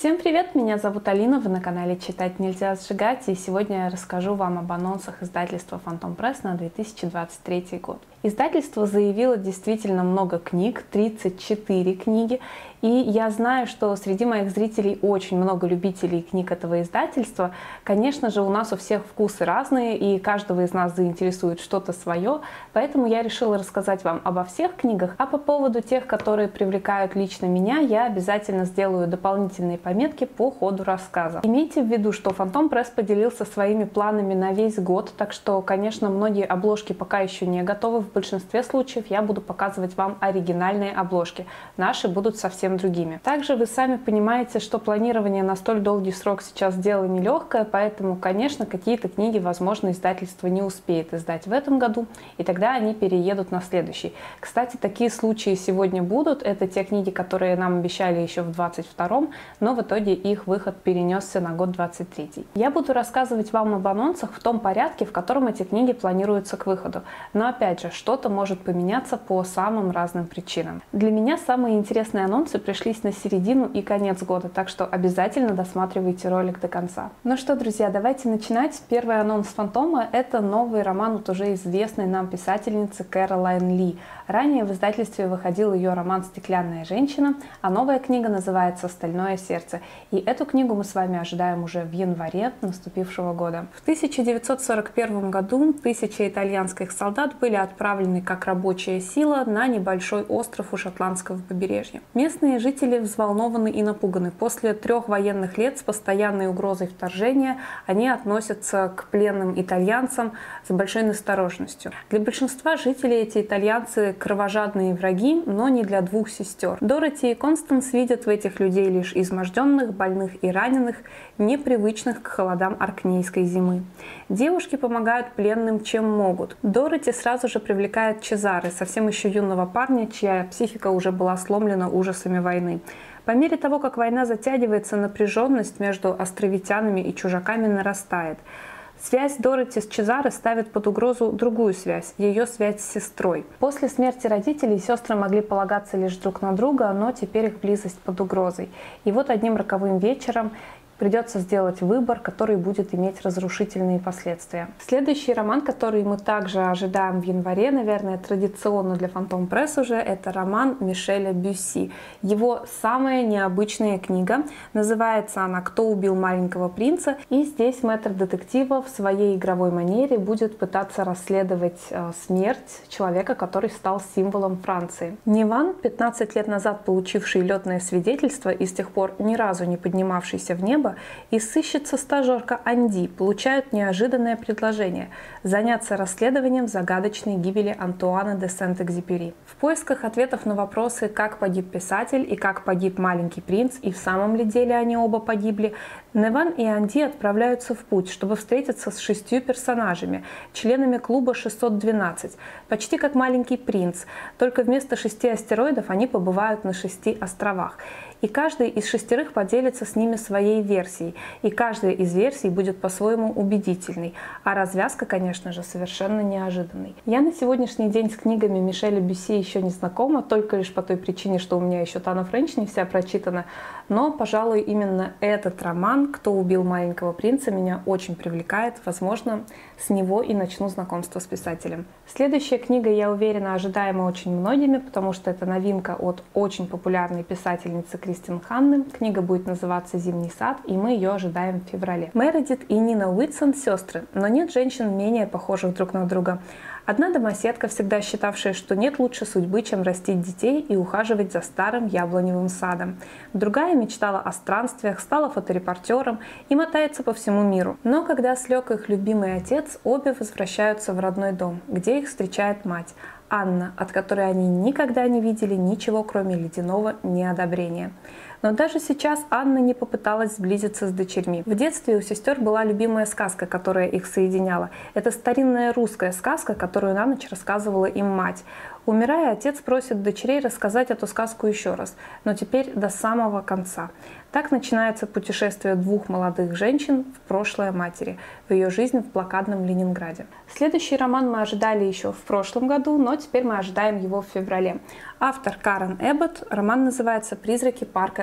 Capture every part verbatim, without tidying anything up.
Всем привет, меня зовут Алина, вы на канале «Читать нельзя сжигать», и сегодня я расскажу вам об анонсах издательства Фантом Пресс на две тысячи двадцать третий год. Издательство заявило действительно много книг, тридцать четыре книги, и я знаю, что среди моих зрителей очень много любителей книг этого издательства. Конечно же, у нас у всех вкусы разные, и каждого из нас заинтересует что-то свое, поэтому я решила рассказать вам обо всех книгах, а по поводу тех, которые привлекают лично меня, я обязательно сделаю дополнительные пометки по ходу рассказа. Имейте в виду, что Фантом Пресс поделился своими планами на весь год, так что, конечно, многие обложки пока еще не готовы. В большинстве случаев я буду показывать вам оригинальные обложки. Наши будут совсем другими. Также вы сами понимаете, что планирование на столь долгий срок сейчас дело нелегкое, поэтому, конечно, какие-то книги, возможно, издательство не успеет издать в этом году, и тогда они переедут на следующий. Кстати, такие случаи сегодня будут. Это те книги, которые нам обещали еще в двадцать втором, но в итоге их выход перенесся на год двадцать третий. Я буду рассказывать вам об анонсах в том порядке, в котором эти книги планируются к выходу. Но опять же, что-то может поменяться по самым разным причинам. Для меня самые интересные анонсы пришлись на середину и конец года, так что обязательно досматривайте ролик до конца. Ну что, друзья, давайте начинать. Первый анонс Фантома – это новый роман от уже известной нам писательницы Кэролайн Ли. Ранее в издательстве выходил ее роман «Стеклянная женщина», а новая книга называется «Стальное сердце». И эту книгу мы с вами ожидаем уже в январе наступившего года. В тысяча девятьсот сорок первом году тысячи итальянских солдат были отправлены как рабочая сила на небольшой остров у шотландского побережья. Местные жители взволнованы и напуганы. После трех военных лет с постоянной угрозой вторжения они относятся к пленным итальянцам с большой настороженностью. Для большинства жителей эти итальянцы кровожадные враги, но не для двух сестер. Дороти и Констанс видят в этих людей лишь изможденных, больных и раненых, непривычных к холодам аркнейской зимы. Девушки помогают пленным чем могут. Дороти сразу же привлекает Чезаре, совсем еще юного парня, чья психика уже была сломлена ужасами войны. По мере того, как война затягивается, напряженность между островитянами и чужаками нарастает. Связь Дороти с Чезаре ставит под угрозу другую связь, ее связь с сестрой. После смерти родителей сестры могли полагаться лишь друг на друга, но теперь их близость под угрозой. И вот одним роковым вечером придется сделать выбор, который будет иметь разрушительные последствия. Следующий роман, который мы также ожидаем в январе, наверное, традиционно для Фантом Пресс уже, это роман Мишеля Бюсси. Его самая необычная книга. Называется она «Кто убил маленького принца?». И здесь мэтр детектива в своей игровой манере будет пытаться расследовать э, смерть человека, который стал символом Франции. Неван, пятнадцать лет назад получивший летное свидетельство и с тех пор ни разу не поднимавшийся в небо, и сыщица-стажерка Анди получают неожиданное предложение – заняться расследованием загадочной гибели Антуана де Сент-Экзюпери. В поисках ответов на вопросы, как погиб писатель и как погиб маленький принц, и в самом ли деле они оба погибли, Неван и Анди отправляются в путь, чтобы встретиться с шестью персонажами, членами клуба шестьсот двенадцать, почти как маленький принц, только вместо шести астероидов они побывают на шести островах. И каждый из шестерых поделится с ними своей версией, и каждая из версий будет по-своему убедительной, а развязка, конечно же, совершенно неожиданной. Я на сегодняшний день с книгами Мишеля Бюсси еще не знакома, только лишь по той причине, что у меня еще Тана Френч не вся прочитана, но, пожалуй, именно этот роман «Кто убил маленького принца» меня очень привлекает, возможно, с него и начну знакомство с писателем. Следующая книга, я уверена, ожидаема очень многими, потому что это новинка от очень популярной писательницы Кристин Ханны. Книга будет называться «Зимний сад», и мы ее ожидаем в феврале. Мередит и Нина Уитсон – сестры, но нет женщин менее похожих друг на друга. Одна домоседка, всегда считавшая, что нет лучше судьбы, чем растить детей и ухаживать за старым яблоневым садом. Другая мечтала о странствиях, стала фоторепортером и мотается по всему миру. Но когда слег их любимый отец, обе возвращаются в родной дом, где их встречает мать Анна, от которой они никогда не видели ничего, кроме ледяного неодобрения. Но даже сейчас Анна не попыталась сблизиться с дочерьми. В детстве у сестер была любимая сказка, которая их соединяла. Это старинная русская сказка, которую на ночь рассказывала им мать. Умирая, отец просит дочерей рассказать эту сказку еще раз, но теперь до самого конца. Так начинается путешествие двух молодых женщин в прошлое матери, в ее жизнь в блокадном Ленинграде. Следующий роман мы ожидали еще в прошлом году, но теперь мы ожидаем его в феврале. Автор Карен Эббот, роман называется «Призраки парка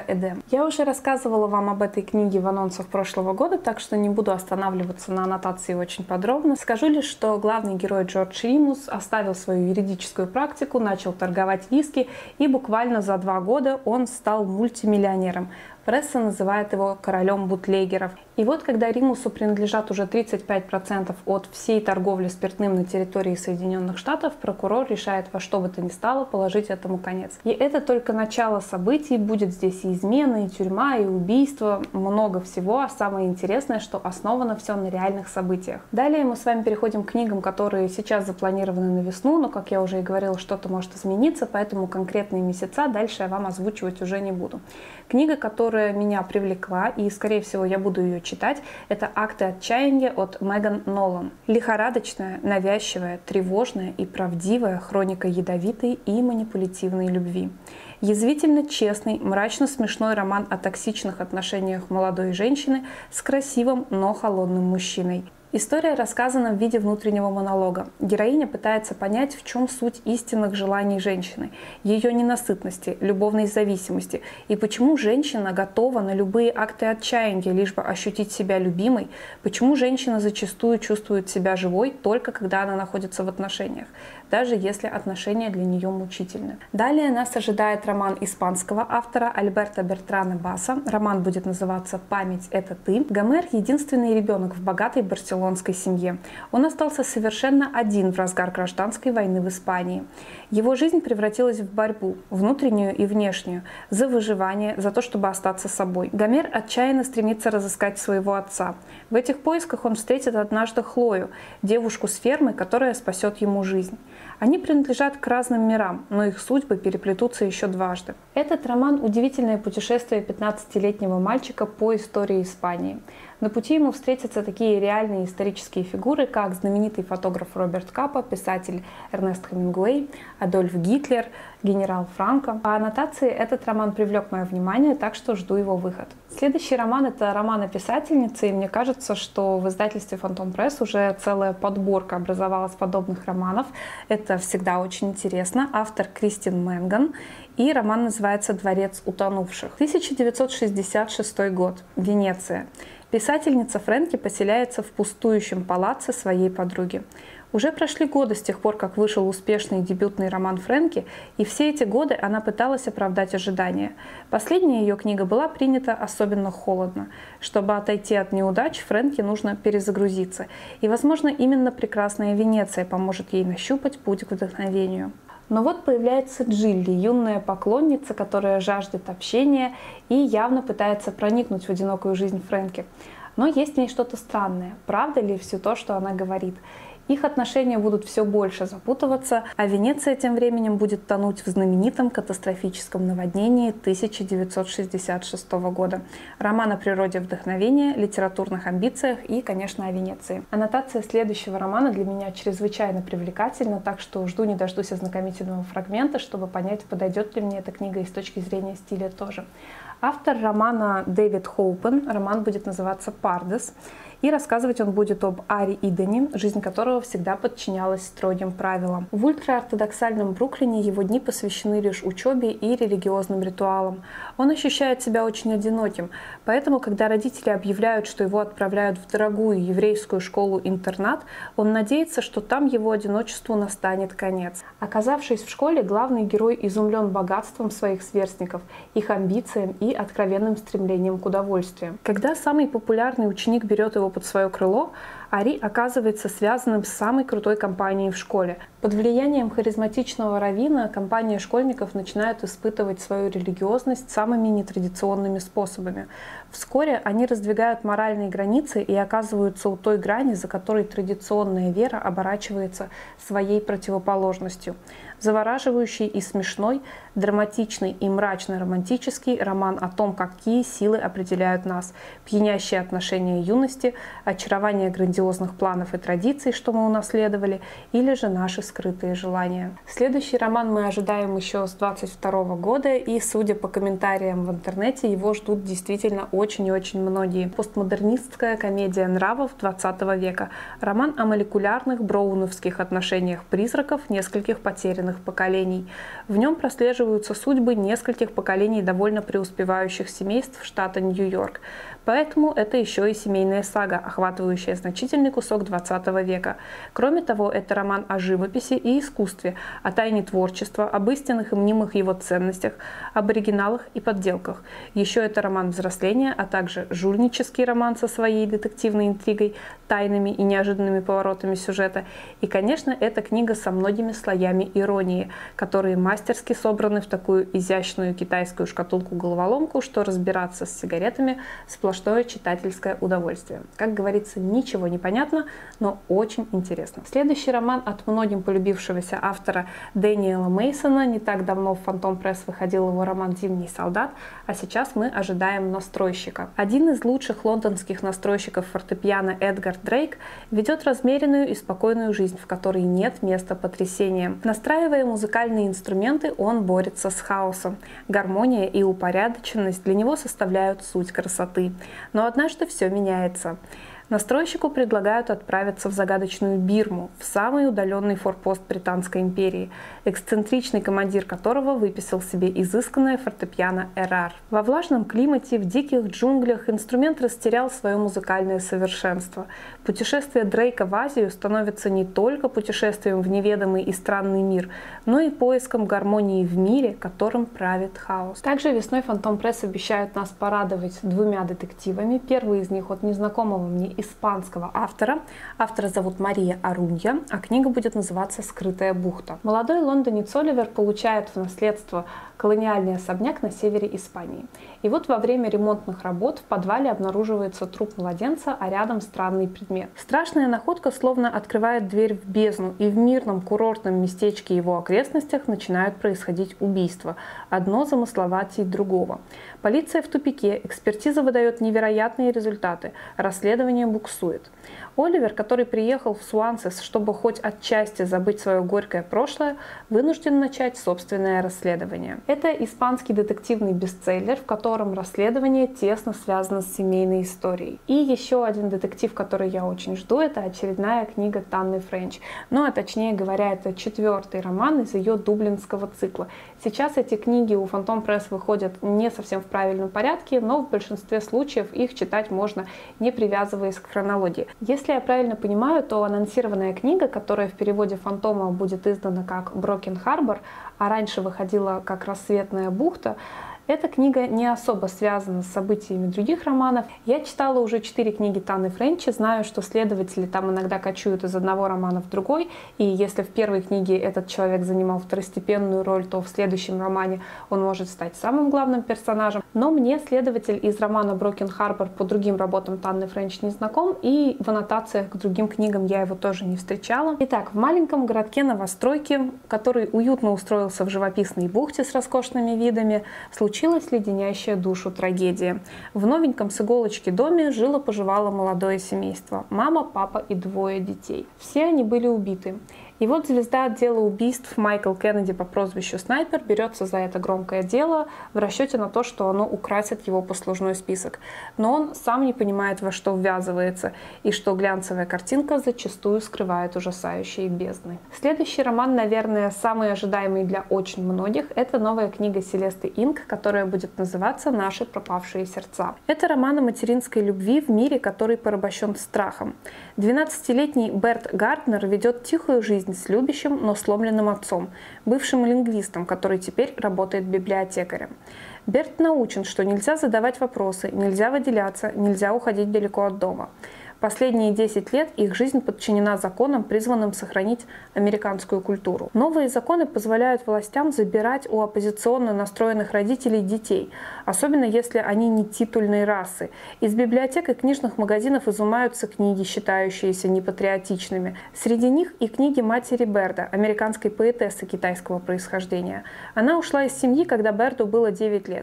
Эдем. Я уже рассказывала вам об этой книге в анонсах прошлого года, так что не буду останавливаться на аннотации очень подробно. Скажу лишь, что главный герой Джордж Римус оставил свою юридическую практику, начал торговать виски, и буквально за два года он стал мультимиллионером. Пресса называет его королем бутлегеров. И вот когда Римусу принадлежат уже тридцать пять процентов от всей торговли спиртным на территории Соединенных Штатов, прокурор решает во что бы то ни стало положить этому конец. И это только начало событий, будет здесь и измена, и тюрьма, и убийство, много всего, а самое интересное, что основано все на реальных событиях. Далее мы с вами переходим к книгам, которые сейчас запланированы на весну, но, как я уже и говорила, что-то может измениться, поэтому конкретные месяца дальше я вам озвучивать уже не буду. Книга, которая меня привлекла, и, скорее всего, я буду ее читать, это «Акты отчаяния» от Меган Нолан. Лихорадочная, навязчивая, тревожная и правдивая хроника ядовитой и манипулятивной любви. Язвительно честный, мрачно-смешной роман о токсичных отношениях молодой женщины с красивым, но холодным мужчиной. История рассказана в виде внутреннего монолога. Героиня пытается понять, в чем суть истинных желаний женщины, ее ненасытности, любовной зависимости, и почему женщина готова на любые акты отчаяния, лишь бы ощутить себя любимой, почему женщина зачастую чувствует себя живой только когда она находится в отношениях, даже если отношения для нее мучительны. Далее нас ожидает роман испанского автора Альберто Бертрана Баса. Роман будет называться «Память – это ты». Гомер – единственный ребенок в богатой барселонской семье. Он остался совершенно один в разгар гражданской войны в Испании. Его жизнь превратилась в борьбу, внутреннюю и внешнюю, за выживание, за то, чтобы остаться собой. Гомер отчаянно стремится разыскать своего отца. В этих поисках он встретит однажды Хлою, девушку с фермы, которая спасет ему жизнь. Они принадлежат к разным мирам, но их судьбы переплетутся еще дважды. Этот роман – удивительное путешествие пятнадцатилетнего мальчика по истории Испании. На пути ему встретятся такие реальные исторические фигуры, как знаменитый фотограф Роберт Капа, писатель Эрнест Хемингуэй, Адольф Гитлер, генерал Франко. По аннотации этот роман привлек мое внимание, так что жду его выход. Следующий роман – это роман о писательнице, и мне кажется, что в издательстве Фантом Пресс уже целая подборка образовалась подобных романов. Это всегда очень интересно. Автор Кристин Мэнган, и роман называется «Дворец утонувших». тысяча девятьсот шестьдесят шестой год. Венеция. Писательница Фрэнки поселяется в пустующем палаце своей подруги. Уже прошли годы с тех пор, как вышел успешный дебютный роман Фрэнки, и все эти годы она пыталась оправдать ожидания. Последняя ее книга была принята особенно холодно. Чтобы отойти от неудач, Фрэнки нужно перезагрузиться. И, возможно, именно прекрасная Венеция поможет ей нащупать путь к вдохновению. Но вот появляется Джилли, юная поклонница, которая жаждет общения и явно пытается проникнуть в одинокую жизнь Фрэнки. Но есть в ней что-то странное. Правда ли все то, что она говорит? Их отношения будут все больше запутываться, а Венеция тем временем будет тонуть в знаменитом катастрофическом наводнении тысяча девятьсот шестьдесят шестого года. Роман о природе вдохновения, литературных амбициях и, конечно, о Венеции. Аннотация следующего романа для меня чрезвычайно привлекательна, так что жду не дождусь ознакомительного фрагмента, чтобы понять, подойдет ли мне эта книга и с точки зрения стиля тоже. Автор романа Дэвид Хоупен, роман будет называться «Пардес», и рассказывать он будет об Ари Идене, жизнь которого всегда подчинялась строгим правилам. В ультраортодоксальном Бруклине его дни посвящены лишь учебе и религиозным ритуалам. Он ощущает себя очень одиноким, поэтому, когда родители объявляют, что его отправляют в дорогую еврейскую школу-интернат, он надеется, что там его одиночеству настанет конец. Оказавшись в школе, главный герой изумлен богатством своих сверстников, их амбициям и откровенным стремлением к удовольствиям. Когда самый популярный ученик берет его под свое крыло, Ари оказывается связанным с самой крутой компанией в школе. Под влиянием харизматичного раввина компания школьников начинает испытывать свою религиозность самыми нетрадиционными способами. Вскоре они раздвигают моральные границы и оказываются у той грани, за которой традиционная вера оборачивается своей противоположностью. Завораживающий и смешной, драматичный и мрачно-романтический роман о том, какие силы определяют нас, пьянящие отношения юности, очарование грандиозности грандиозных планов и традиций, что мы унаследовали, или же наши скрытые желания. Следующий роман мы ожидаем еще с двадцать второго года, и, судя по комментариям в интернете, его ждут действительно очень и очень многие. Постмодернистская комедия нравов двадцатого века. Роман о молекулярных броуновских отношениях призраков нескольких потерянных поколений. В нем прослеживаются судьбы нескольких поколений довольно преуспевающих семейств штата Нью-Йорк. Поэтому это еще и семейная сага, охватывающая значительный кусок двадцатого века. Кроме того, это роман о живописи и искусстве, о тайне творчества, об истинных и мнимых его ценностях, об оригиналах и подделках. Еще это роман взросления, а также жульнический роман со своей детективной интригой, тайнами и неожиданными поворотами сюжета. И, конечно, это книга со многими слоями иронии, которые мастерски собраны в такую изящную китайскую шкатулку-головоломку, что разбираться с сигаретами сплошное читательское удовольствие. Как говорится, ничего не понятно, но очень интересно. Следующий роман от многим полюбившегося автора Дэниела Мейсона. Не так давно в Фантом Пресс выходил его роман «Зимний солдат», а сейчас мы ожидаем «Настройщика». Один из лучших лондонских настройщиков фортепиано Эдгар Дрейк ведет размеренную и спокойную жизнь, в которой нет места потрясениям. Настраивая музыкальные инструменты, он борется с хаосом. Гармония и упорядоченность для него составляют суть красоты. Но однажды все меняется. Настройщику предлагают отправиться в загадочную Бирму, в самый удаленный форпост Британской империи, эксцентричный командир которого выписал себе изысканное фортепиано Эрар. Во влажном климате, в диких джунглях инструмент растерял свое музыкальное совершенство. Путешествие Дрейка в Азию становится не только путешествием в неведомый и странный мир, но и поиском гармонии в мире, которым правит хаос. Также весной Фантом Пресс обещают нас порадовать двумя детективами. Первый из них от незнакомого мне испанского автора. Автора зовут Мария Арунья, а книга будет называться «Скрытая бухта». Молодой лондонец Оливер получает в наследство колониальный особняк на севере Испании. И вот во время ремонтных работ в подвале обнаруживается труп младенца, а рядом странный предмет. Страшная находка словно открывает дверь в бездну, и в мирном курортном местечке и его окрестностях начинают происходить убийства, одно замысловатее другого. Полиция в тупике, экспертиза выдает невероятные результаты, расследование буксует. Оливер, который приехал в Суансес, чтобы хоть отчасти забыть свое горькое прошлое, вынужден начать собственное расследование. Это испанский детективный бестселлер, в котором расследование тесно связано с семейной историей. И еще один детектив, который я очень жду, это очередная книга Танны Френч. Ну, а точнее говоря, это четвертый роман из ее дублинского цикла. Сейчас эти книги у Фантом Пресс выходят не совсем в правильном порядке, но в большинстве случаев их читать можно, не привязываясь к хронологии. Если я правильно понимаю, то анонсированная книга, которая в переводе Фантома будет издана как «Broken Harbor», а раньше выходила как «Рассветная бухта», эта книга не особо связана с событиями других романов. Я читала уже четыре книги Танны Френч, знаю, что следователи там иногда кочуют из одного романа в другой, и если в первой книге этот человек занимал второстепенную роль, то в следующем романе он может стать самым главным персонажем. Но мне следователь из романа Broken Harbor по другим работам Танны Френч не знаком, и в аннотациях к другим книгам я его тоже не встречала. Итак, в маленьком городке новостройки, который уютно устроился в живописной бухте с роскошными видами, случилось Случилась леденящая душу трагедия. В новеньком с иголочки доме жило-поживало молодое семейство. Мама, папа и двое детей. Все они были убиты. И вот звезда отдела убийств Майкл Кеннеди по прозвищу Снайпер берется за это громкое дело в расчете на то, что оно украсит его послужной список. Но он сам не понимает, во что ввязывается, и что глянцевая картинка зачастую скрывает ужасающие бездны. Следующий роман, наверное, самый ожидаемый для очень многих, это новая книга Селесты Инг, которая будет называться «Наши пропавшие сердца». Это роман о материнской любви в мире, который порабощен страхом. двенадцатилетний Берт Гарднер ведет тихую жизнь с любящим, но сломленным отцом, бывшим лингвистом, который теперь работает библиотекарем. Берт научен, что нельзя задавать вопросы, нельзя выделяться, нельзя уходить далеко от дома. Последние десять лет их жизнь подчинена законам, призванным сохранить американскую культуру. Новые законы позволяют властям забирать у оппозиционно настроенных родителей детей, особенно если они не титульной расы. Из библиотек и книжных магазинов изымаются книги, считающиеся непатриотичными. Среди них и книги матери Берда, американской поэтессы китайского происхождения. Она ушла из семьи, когда Берду было девять лет.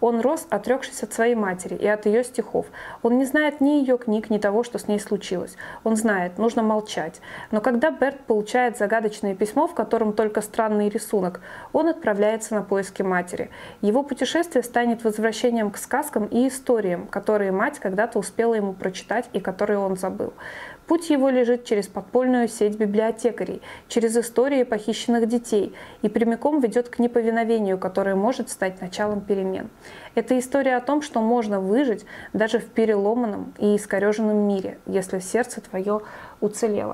Он рос, отрекшись от своей матери и от ее стихов. Он не знает ни ее книг, ни того, что с ней случилось. Он знает, нужно молчать. Но когда Берт получает загадочное письмо, в котором только странный рисунок, он отправляется на поиски матери. Его путешествие станет возвращением к сказкам и историям, которые мать когда-то успела ему прочитать и которые он забыл. Путь его лежит через подпольную сеть библиотекарей, через истории похищенных детей и прямиком ведет к неповиновению, которое может стать началом перемен. Это история о том, что можно выжить даже в переломанном и искореженном мире, если сердце твое уцелело.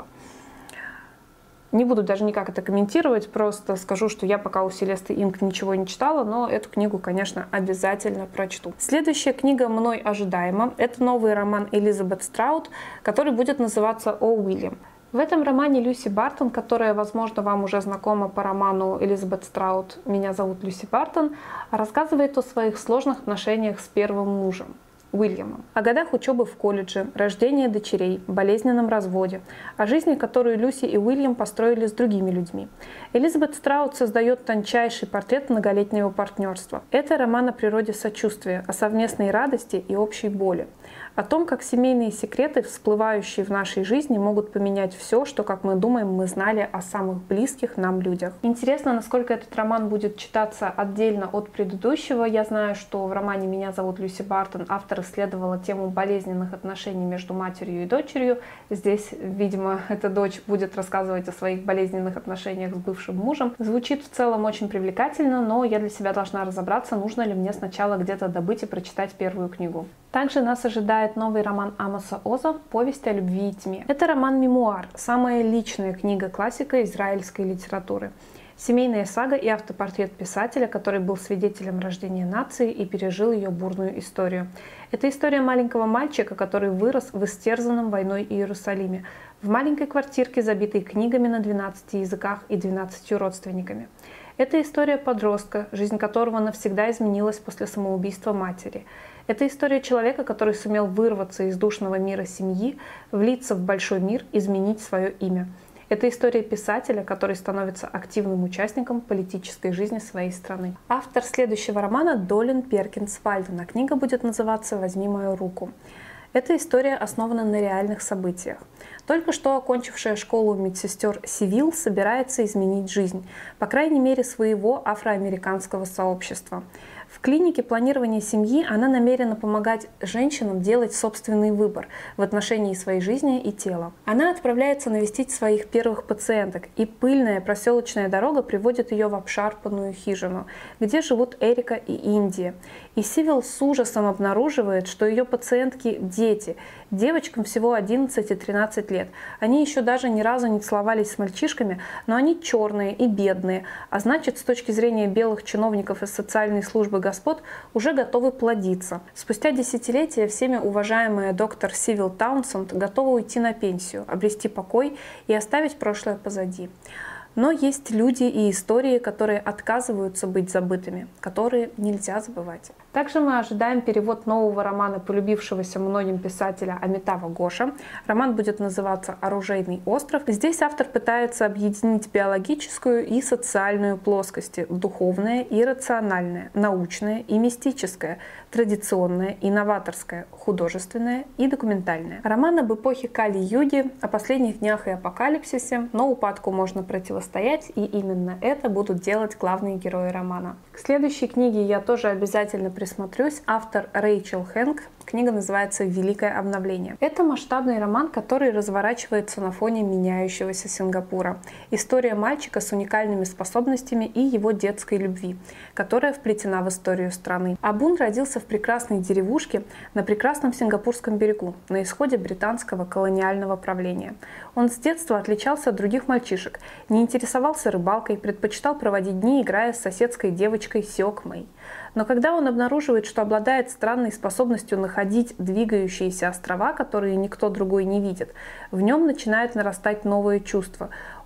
Не буду даже никак это комментировать, просто скажу, что я пока у Селесты Инг ничего не читала, но эту книгу, конечно, обязательно прочту. Следующая книга мной ожидаема. Это новый роман Элизабет Страут, который будет называться «О, Уильям». В этом романе Люси Бартон, которая, возможно, вам уже знакома по роману Элизабет Страут «Меня зовут Люси Бартон», рассказывает о своих сложных отношениях с первым мужем Уильямом, о годах учебы в колледже, рождении дочерей, болезненном разводе, о жизни, которую Люси и Уильям построили с другими людьми. Элизабет Страут создает тончайший портрет многолетнего партнерства. Это роман о природе сочувствия, о совместной радости и общей боли, о том, как семейные секреты, всплывающие в нашей жизни, могут поменять все, что, как мы думаем, мы знали о самых близких нам людях. Интересно, насколько этот роман будет читаться отдельно от предыдущего. Я знаю, что в романе «Меня зовут Люси Бартон» автор исследовала тему болезненных отношений между матерью и дочерью. Здесь, видимо, эта дочь будет рассказывать о своих болезненных отношениях с бывшим мужем. Звучит в целом очень привлекательно, но я для себя должна разобраться, нужно ли мне сначала где-то добыть и прочитать первую книгу. Также нас ожидает новый роман Амоса Оза «Повесть о любви и тьме». Это роман-мемуар, самая личная книга классика израильской литературы. Семейная сага и автопортрет писателя, который был свидетелем рождения нации и пережил ее бурную историю. Это история маленького мальчика, который вырос в истерзанном войной Иерусалиме, в маленькой квартирке, забитой книгами на двенадцати языках и двенадцатью родственниками. Это история подростка, жизнь которого навсегда изменилась после самоубийства матери. Это история человека, который сумел вырваться из душного мира семьи, влиться в большой мир, изменить свое имя. Это история писателя, который становится активным участником политической жизни своей страны. Автор следующего романа Долин Перкинс Вальден, а книга будет называться «Возьми мою руку». Эта история основана на реальных событиях. Только что окончившая школу медсестер Сивил собирается изменить жизнь, по крайней мере, своего афроамериканского сообщества. В клинике планирования семьи она намерена помогать женщинам делать собственный выбор в отношении своей жизни и тела. Она отправляется навестить своих первых пациенток, и пыльная проселочная дорога приводит ее в обшарпанную хижину, где живут Эрика и Индия. И Сивил с ужасом обнаруживает, что ее пациентки – дети. Девочкам всего одиннадцать и тринадцать лет. Они еще даже ни разу не целовались с мальчишками, но они черные и бедные, а значит, с точки зрения белых чиновников из социальной службы господ, уже готовы плодиться. Спустя десятилетия всеми уважаемая доктор Сивил Таунсенд готова уйти на пенсию, обрести покой и оставить прошлое позади. Но есть люди и истории, которые отказываются быть забытыми, которые нельзя забывать. Также мы ожидаем перевод нового романа полюбившегося многим писателя Амитава Гоша. Роман будет называться «Оружейный остров». Здесь автор пытается объединить биологическую и социальную плоскости, духовное и рациональное, научное и мистическое, традиционное и новаторское, художественное и документальное. Роман об эпохе Кали-юги, о последних днях и апокалипсисе, но упадку можно противостоять, и именно это будут делать главные герои романа. К следующей книге я тоже обязательно присмотрюсь. Автор Рэйчел Хэнк. Книга называется «Великое обновление». Это масштабный роман, который разворачивается на фоне меняющегося Сингапура. История мальчика с уникальными способностями и его детской любви, которая вплетена в историю страны. Абун родился в прекрасной деревушке на прекрасном Сингапурском берегу, на исходе британского колониального правления. Он с детства отличался от других мальчишек, не интересовался рыбалкой, предпочитал проводить дни, играя с соседской девочкой Сёк Мэй. Но когда он обнаруживает, что обладает странной способностью находить двигающиеся острова, которые никто другой не видит, в нем начинает нарастать новое чувство.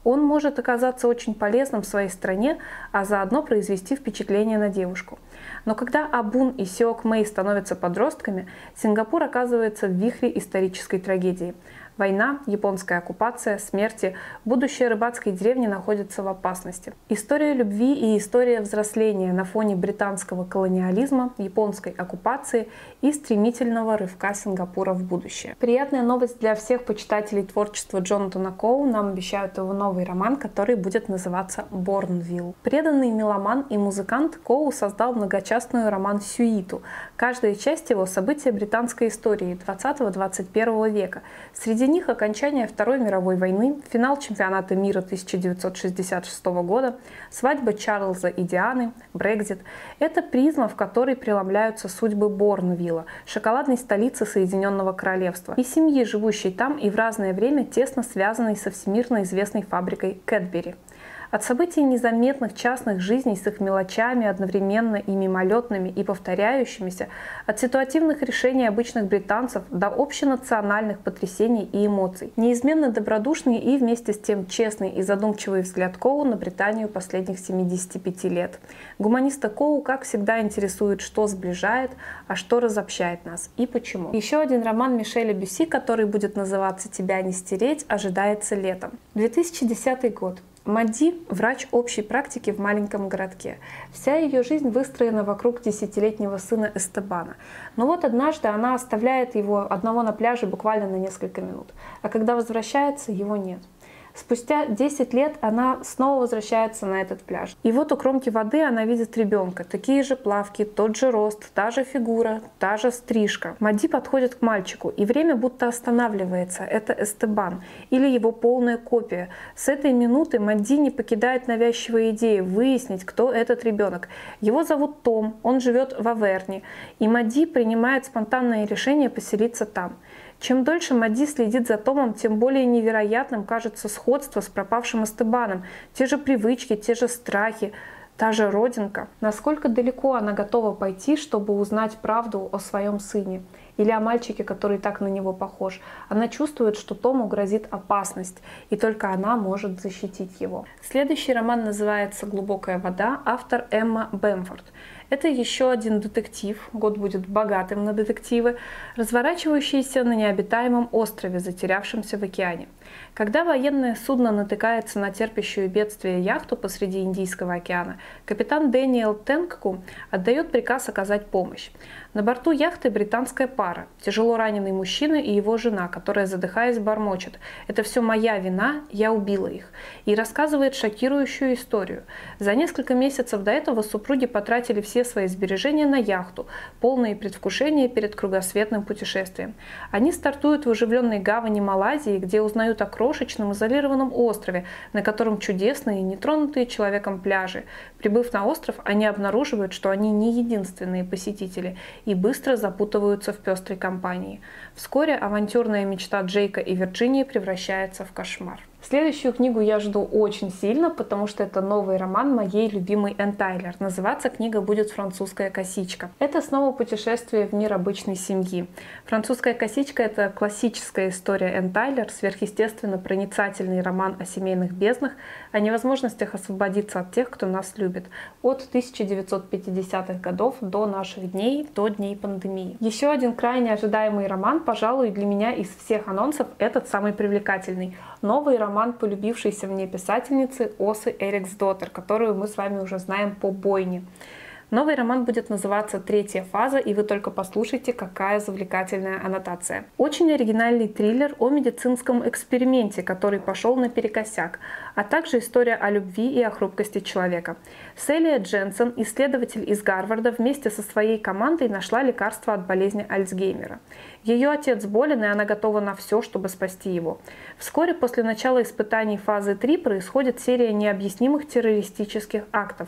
Он может оказаться очень полезным в своей стране, а заодно произвести впечатление на девушку. Но когда Абун и Сеок Мэй становятся подростками, Сингапур оказывается в вихре исторической трагедии. Война, японская оккупация, смерти, будущее рыбацкой деревни находится в опасности. История любви и история взросления на фоне британского колониализма, японской оккупации и стремительного рывка Сингапура в будущее. Приятная новость для всех почитателей творчества Джонатана Коу. Нам обещают его новый роман, который будет называться «Борнвилл». Преданный меломан и музыкант, Коу создал многочастную роман-сюиту. Каждая часть его — события британской истории двадцатого-двадцать первого века. Среди них окончание Второй мировой войны, финал чемпионата мира тысяча девятьсот шестьдесят шестого года, свадьба Чарльза и Дианы, Брексит. Это призма, в которой преломляются судьбы Борнвилла, шоколадной столицы Соединенного Королевства, и семьи, живущей там и в разное время тесно связанной со всемирно известной фабрикой Кэтбери. От событий незаметных частных жизней с их мелочами, одновременно и мимолетными, и повторяющимися, от ситуативных решений обычных британцев до общенациональных потрясений и эмоций. Неизменно добродушный и вместе с тем честный и задумчивый взгляд Коу на Британию последних семидесяти пяти лет. Гуманиста Коу, как всегда, интересует, что сближает, а что разобщает нас и почему. Еще один роман Мишеля Бюсси, который будет называться «Тебя не стереть», ожидается летом. две тысячи десятый год. Мадди – врач общей практики в маленьком городке. Вся ее жизнь выстроена вокруг десятилетнего сына Эстебана. Но вот однажды она оставляет его одного на пляже буквально на несколько минут. А когда возвращается, его нет. Спустя десять лет она снова возвращается на этот пляж. И вот у кромки воды она видит ребенка. Такие же плавки, тот же рост, та же фигура, та же стрижка. Мадди подходит к мальчику, и время будто останавливается. Это Эстебан или его полная копия. С этой минуты Мадди не покидает навязчивая идея выяснить, кто этот ребенок. Его зовут Том, он живет в Аверни. И Мадди принимает спонтанное решение поселиться там. Чем дольше Мадди следит за Томом, тем более невероятным кажется сходство с пропавшим Эстебаном. Те же привычки, те же страхи, та же родинка. Насколько далеко она готова пойти, чтобы узнать правду о своем сыне? Или о мальчике, который так на него похож? Она чувствует, что Тому грозит опасность, и только она может защитить его. Следующий роман называется «Глубокая вода», автор Эмма Бэмфорд. Это еще один детектив, год будет богатым на детективы, разворачивающийся на необитаемом острове, затерявшемся в океане. Когда военное судно натыкается на терпящую бедствие яхту посреди Индийского океана, капитан Дэниел Тенкку отдает приказ оказать помощь. На борту яхты британская пара, тяжело раненый мужчина и его жена, которая, задыхаясь, бормочет: «Это все моя вина, я убила их», и рассказывает шокирующую историю. За несколько месяцев до этого супруги потратили все свои сбережения на яхту, полные предвкушения перед кругосветным путешествием. Они стартуют в оживленной гавани Малайзии, где узнают о крошечном изолированном острове, на котором чудесные, нетронутые человеком пляжи. Прибыв на остров, они обнаруживают, что они не единственные посетители, и быстро запутываются в пестрой компании. Вскоре авантюрная мечта Джейка и Вирджинии превращается в кошмар. Следующую книгу я жду очень сильно, потому что это новый роман моей любимой Энн Тайлер. Называться книга будет «Французская косичка». Это снова путешествие в мир обычной семьи. «Французская косичка» — это классическая история Энн Тайлер, сверхъестественно проницательный роман о семейных безднах, о невозможностях освободиться от тех, кто нас любит, от тысяча девятьсот пятидесятых годов до наших дней, до дней пандемии. Еще один крайне ожидаемый роман, пожалуй, для меня из всех анонсов этот самый привлекательный. Новый роман полюбившейся мне писательницы Осы Эриксдоттер, которую мы с вами уже знаем по «Бойне». Новый роман будет называться «Третья фаза», и вы только послушайте, какая завлекательная аннотация. Очень оригинальный триллер о медицинском эксперименте, который пошел наперекосяк, а также история о любви и о хрупкости человека. Селия Дженсен, исследователь из Гарварда, вместе со своей командой нашла лекарство от болезни Альцгеймера. Ее отец болен, и она готова на все, чтобы спасти его. Вскоре после начала испытаний фазы три происходит серия необъяснимых террористических актов.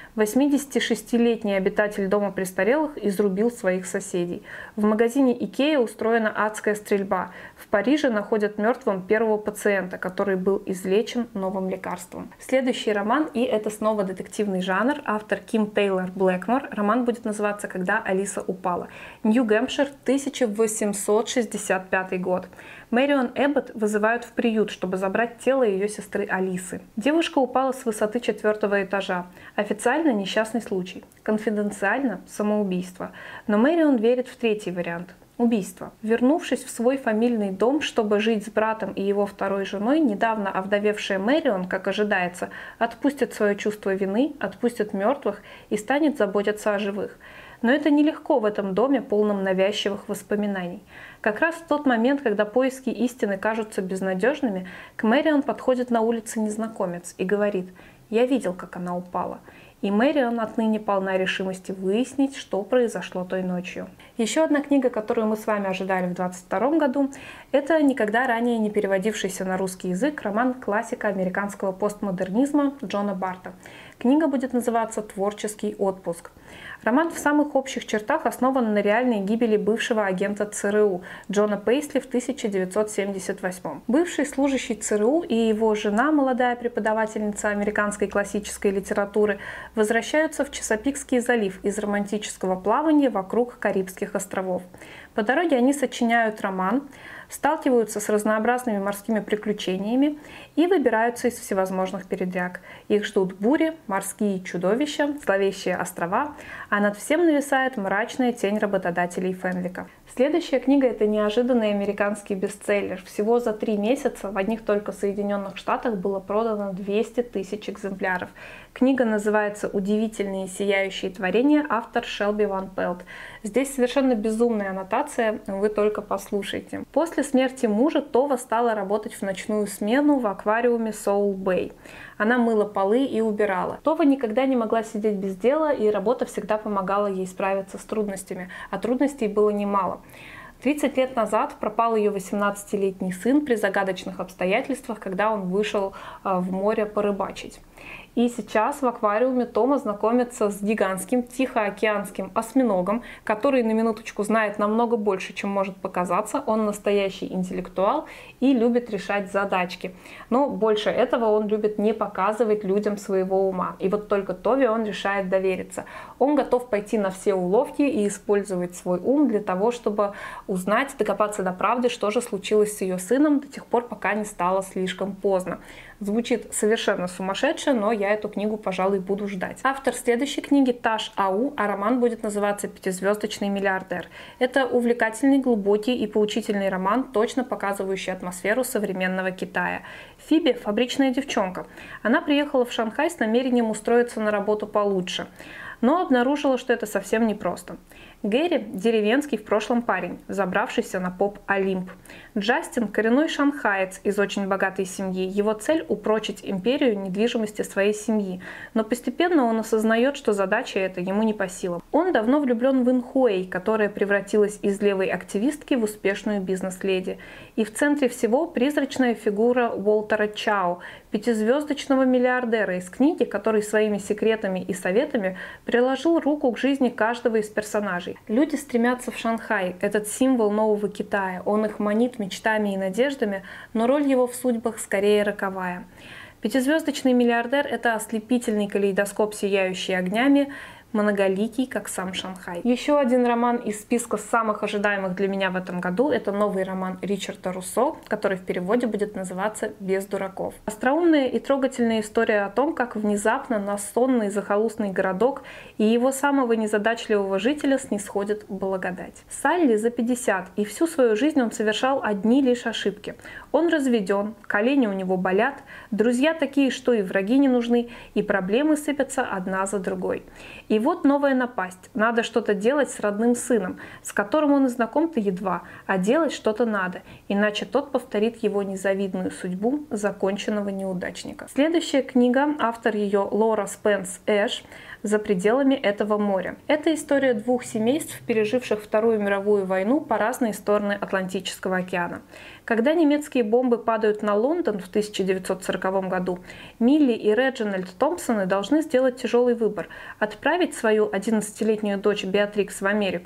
восьмидесятишестилетний обитатель дома престарелых изрубил своих соседей. В магазине Икеа устроена адская стрельба. В Париже находят мертвым первого пациента, который был излечен новым лекарством. Следующий роман, и это снова детективный жанр, автор Ким Тейлор Блэкмор. Роман будет называться «Когда Алиса упала». Нью-Гэмпшир, тысяча восемьсот шестьдесят пятый год. Мэрион Эббот вызывают в приют, чтобы забрать тело ее сестры Алисы. Девушка упала с высоты четвертого этажа. Официально несчастный случай. Конфиденциально – самоубийство. Но Мэрион верит в третий вариант – убийство. Вернувшись в свой фамильный дом, чтобы жить с братом и его второй женой, недавно овдовевшая Мэрион, как ожидается, отпустит свое чувство вины, отпустит мертвых и станет заботиться о живых. Но это нелегко в этом доме, полном навязчивых воспоминаний. Как раз в тот момент, когда поиски истины кажутся безнадежными, к Мэрион подходит на улице незнакомец и говорит: «Я видел, как она упала». И Мэрион отныне полна решимости выяснить, что произошло той ночью. Еще одна книга, которую мы с вами ожидали в две тысячи двадцать втором году, это никогда ранее не переводившийся на русский язык роман классика американского постмодернизма Джона Барта. Книга будет называться «Творческий отпуск». Роман в самых общих чертах основан на реальной гибели бывшего агента ЦРУ Джона Пейсли в тысяча девятьсот семьдесят восьмом. Бывший служащий ЦРУ и его жена, молодая преподавательница американской классической литературы, возвращаются в Чесапикский залив из романтического плавания вокруг Карибских островов. По дороге они сочиняют роман, сталкиваются с разнообразными морскими приключениями и выбираются из всевозможных передряг. Их ждут бури, морские чудовища, зловещие острова, а над всем нависает мрачная тень работодателей Фенвика. Следующая книга – это неожиданный американский бестселлер. Всего за три месяца в одних только Соединенных Штатах было продано двести тысяч экземпляров. Книга называется «Удивительные сияющие творения», автор Шелби Ван Пелт. Здесь совершенно безумная аннотация, вы только послушайте. После смерти мужа Това стала работать в ночную смену в аквариуме Soul Bay. Она мыла полы и убирала. Това никогда не могла сидеть без дела, и работа всегда помогала ей справиться с трудностями, а трудностей было немало. тридцать лет назад пропал ее восемнадцатилетний сын при загадочных обстоятельствах, когда он вышел в море порыбачить. И сейчас в аквариуме Тома знакомится с гигантским тихоокеанским осьминогом, который на минуточку знает намного больше, чем может показаться. Он настоящий интеллектуал и любит решать задачки. Но больше этого он любит не показывать людям своего ума. И вот только Тове он решает довериться. Он готов пойти на все уловки и использовать свой ум для того, чтобы узнать, докопаться до правды, что же случилось с ее сыном до тех пор, пока не стало слишком поздно. Звучит совершенно сумасшедше, но я эту книгу, пожалуй, буду ждать. Автор следующей книги Таш Ау, а роман будет называться «Пятизвездочный миллиардер». Это увлекательный, глубокий и поучительный роман, точно показывающий атмосферу современного Китая. Фиби – фабричная девчонка. Она приехала в Шанхай с намерением устроиться на работу получше, но обнаружила, что это совсем непросто. Гэри – деревенский в прошлом парень, забравшийся на поп-Олимп. Джастин – коренной шанхаец из очень богатой семьи. Его цель – упрочить империю недвижимости своей семьи. Но постепенно он осознает, что задача эта ему не по силам. Он давно влюблен в Ин Хуэй, которая превратилась из левой активистки в успешную бизнес-леди. И в центре всего призрачная фигура Уолтера Чао, пятизвездочного миллиардера из книги, который своими секретами и советами приложил руку к жизни каждого из персонажей. Люди стремятся в Шанхай, этот символ нового Китая. Он их манит мечтами и надеждами, но роль его в судьбах скорее роковая. Пятизвездочный миллиардер – это ослепительный калейдоскоп, сияющий огнями, многоликий, как сам Шанхай. Еще один роман из списка самых ожидаемых для меня в этом году – это новый роман Ричарда Руссо, который в переводе будет называться «Без дураков». Остроумная и трогательная история о том, как внезапно на сонный захолустный городок и его самого незадачливого жителя снисходит благодать. Салли за пятьдесят, и всю свою жизнь он совершал одни лишь ошибки. Он разведен, колени у него болят, друзья такие, что и враги не нужны, и проблемы сыпятся одна за другой. И вот новая напасть. Надо что-то делать с родным сыном, с которым он и знаком-то едва, а делать что-то надо, иначе тот повторит его незавидную судьбу законченного неудачника. Следующая книга, автор ее Лора Спенс Эш, «За пределами этого моря». Это история двух семейств, переживших Вторую мировую войну по разные стороны Атлантического океана. Когда немецкие бомбы падают на Лондон в тысяча девятьсот сороковом году, Милли и Реджинальд Томпсоны должны сделать тяжелый выбор – отправить свою одиннадцатилетнюю дочь Беатрикс в Америку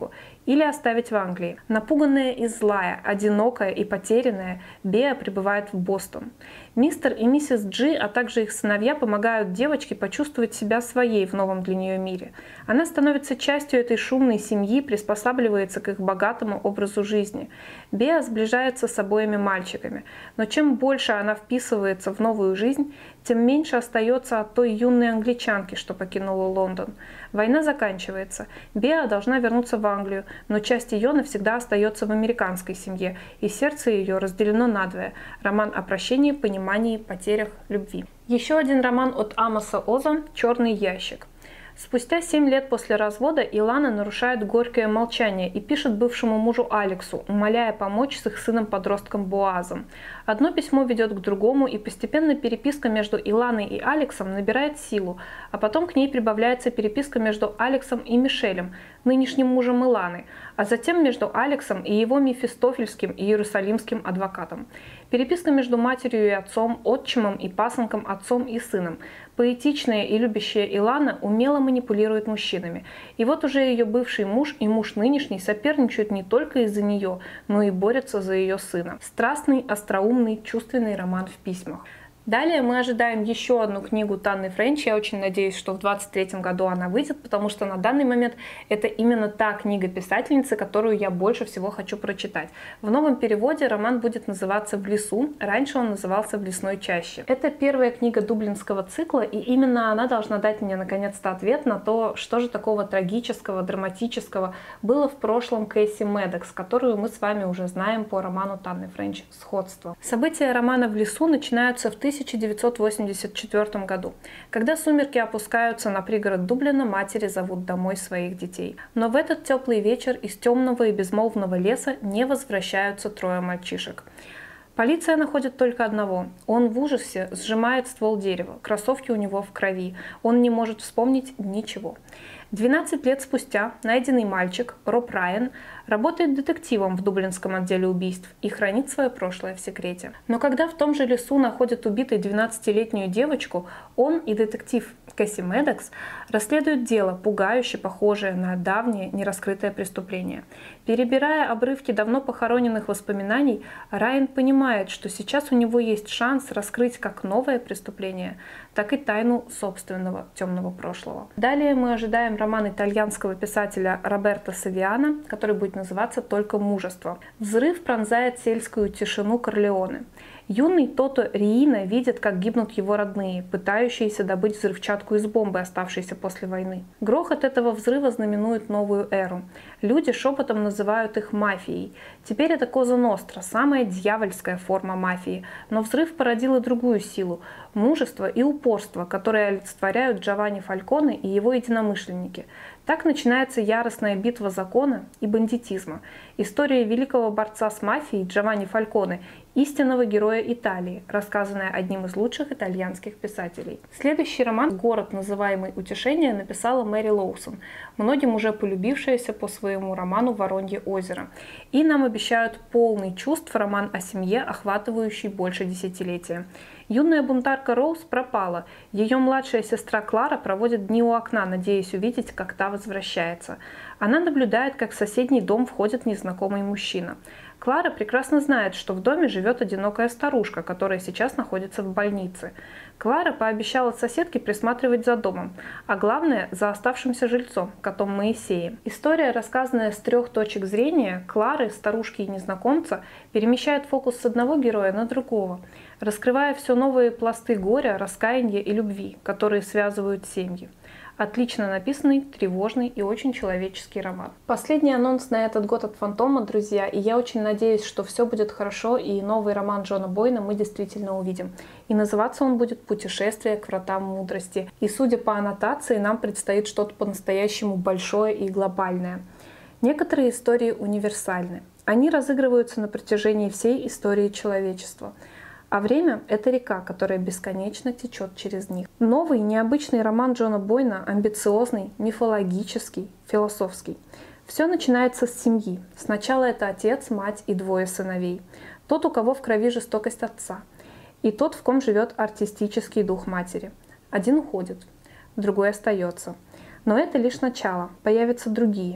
или оставить в Англии. Напуганная и злая, одинокая и потерянная, Беа прибывает в Бостон. Мистер и миссис Джи, а также их сыновья помогают девочке почувствовать себя своей в новом для нее мире. Она становится частью этой шумной семьи, приспосабливается к их богатому образу жизни. Беа сближается с обоими мальчиками, но чем больше она вписывается в новую жизнь, тем меньше остается от той юной англичанки, что покинула Лондон. Война заканчивается. Беа должна вернуться в Англию, но часть ее навсегда остается в американской семье, и сердце ее разделено надвое. Роман о прощении, понимании, потерях, любви. Еще один роман от Амоса Оза «Черный ящик». Спустя семь лет после развода Илана нарушает горькое молчание и пишет бывшему мужу Алексу, умоляя помочь с их сыном-подростком Боазом. Одно письмо ведет к другому, и постепенно переписка между Иланой и Алексом набирает силу, а потом к ней прибавляется переписка между Алексом и Мишелем, нынешним мужем Иланы, а затем между Алексом и его мефистофельским и иерусалимским адвокатом. Переписка между матерью и отцом, отчимом и пасынком, отцом и сыном. Поэтичная и любящая Илана умело манипулирует мужчинами. И вот уже ее бывший муж и муж нынешний соперничают не только из-за нее, но и борются за ее сына. Страстный, остроумный, чувственный роман в письмах. Далее мы ожидаем еще одну книгу Танны Френч. Я очень надеюсь, что в двадцать третьем году она выйдет, потому что на данный момент это именно та книга писательницы, которую я больше всего хочу прочитать. В новом переводе роман будет называться «В лесу», раньше он назывался «В лесной чаще». Это первая книга дублинского цикла, и именно она должна дать мне наконец-то ответ на то, что же такого трагического, драматического было в прошлом Кэсси Медокс, которую мы с вами уже знаем по роману Танны Френч «Сходство». События романа «В лесу» начинаются в тысяча девятьсот восемьдесят четвёртом году. Когда сумерки опускаются на пригород Дублина, матери зовут домой своих детей. Но в этот теплый вечер из темного и безмолвного леса не возвращаются трое мальчишек. Полиция находит только одного. Он в ужасе сжимает ствол дерева, кроссовки у него в крови. Он не может вспомнить ничего. двенадцать лет спустя найденный мальчик, Роб Райан, работает детективом в дублинском отделе убийств и хранит свое прошлое в секрете. Но когда в том же лесу находят убитой двенадцатилетнюю девочку, он и детектив Кэсси Медокс расследуют дело, пугающе похожее на давнее нераскрытое преступление. Перебирая обрывки давно похороненных воспоминаний, Райан понимает, что сейчас у него есть шанс раскрыть как новое преступление, так и тайну собственного темного прошлого. Далее мы ожидаем роман итальянского писателя Роберто Савиано, который будет называться «Только мужество». Взрыв пронзает сельскую тишину Корлеоне. Юный Тото Риина видит, как гибнут его родные, пытающиеся добыть взрывчатку из бомбы, оставшейся после войны. Грохот этого взрыва знаменует новую эру. Люди шепотом называют их мафией. Теперь это Коза Ностра, самая дьявольская форма мафии. Но взрыв породил и другую силу – мужество и упорство, которые олицетворяют Джованни Фальконе и его единомышленники. Так начинается яростная битва закона и бандитизма. История великого борца с мафией Джованни Фальконе, истинного героя Италии, рассказанная одним из лучших итальянских писателей. Следующий роман «Город, называемый Утешение» написала Мэри Лоусон, многим уже полюбившаяся по своему роману «Воронье озеро». И нам обещают полный чувств роман о семье, охватывающий больше десятилетия. Юная бунтарка Роуз пропала. Ее младшая сестра Клара проводит дни у окна, надеясь увидеть, как та возвращается. Она наблюдает, как в соседний дом входит незнакомый мужчина. Клара прекрасно знает, что в доме живет одинокая старушка, которая сейчас находится в больнице. Клара пообещала соседке присматривать за домом, а главное – за оставшимся жильцом, котом Моисеем. История, рассказанная с трех точек зрения – Клары, старушки и незнакомца, перемещает фокус с одного героя на другого, раскрывая все новые пласты горя, раскаяния и любви, которые связывают семьи. Отлично написанный, тревожный и очень человеческий роман. Последний анонс на этот год от Фантома, друзья, и я очень надеюсь, что все будет хорошо, и новый роман Джона Бойна мы действительно увидим. И называться он будет «Путешествие к вратам мудрости». И судя по аннотации, нам предстоит что-то по-настоящему большое и глобальное. Некоторые истории универсальны. Они разыгрываются на протяжении всей истории человечества. А время — это река, которая бесконечно течет через них. Новый, необычный роман Джона Бойна амбициозный, мифологический, философский. Все начинается с семьи. Сначала это отец, мать и двое сыновей. Тот, у кого в крови жестокость отца. И тот, в ком живет артистический дух матери. Один уходит, другой остается. Но это лишь начало, появятся другие.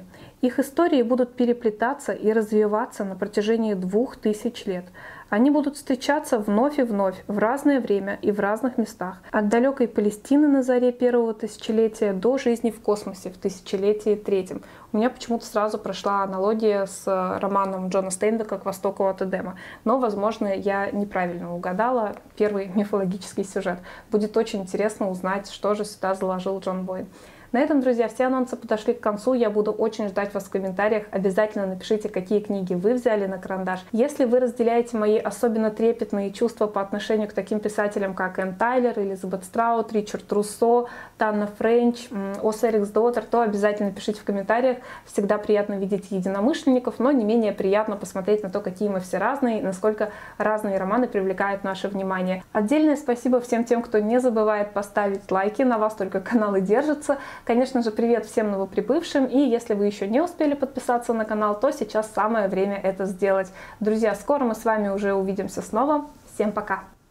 Их истории будут переплетаться и развиваться на протяжении двух тысяч лет. Они будут встречаться вновь и вновь, в разное время и в разных местах. От далекой Палестины на заре первого тысячелетия до жизни в космосе в тысячелетии третьем. У меня почему-то сразу прошла аналогия с романом Джона Стейнбека «К востоку от Эдема». Но, возможно, я неправильно угадала первый мифологический сюжет. Будет очень интересно узнать, что же сюда заложил Джон Бойн. На этом, друзья, все анонсы подошли к концу. Я буду очень ждать вас в комментариях. Обязательно напишите, какие книги вы взяли на карандаш. Если вы разделяете мои особенно трепетные чувства по отношению к таким писателям, как Энн Тайлер, Элизабет Страут, Ричард Руссо, Танна Френч, Оса Эриксдоттер, то обязательно пишите в комментариях. Всегда приятно видеть единомышленников, но не менее приятно посмотреть на то, какие мы все разные, насколько разные романы привлекают наше внимание. Отдельное спасибо всем тем, кто не забывает поставить лайки. На вас только канал и держится. Конечно же, привет всем новоприбывшим, и если вы еще не успели подписаться на канал, то сейчас самое время это сделать. Друзья, скоро мы с вами уже увидимся снова. Всем пока!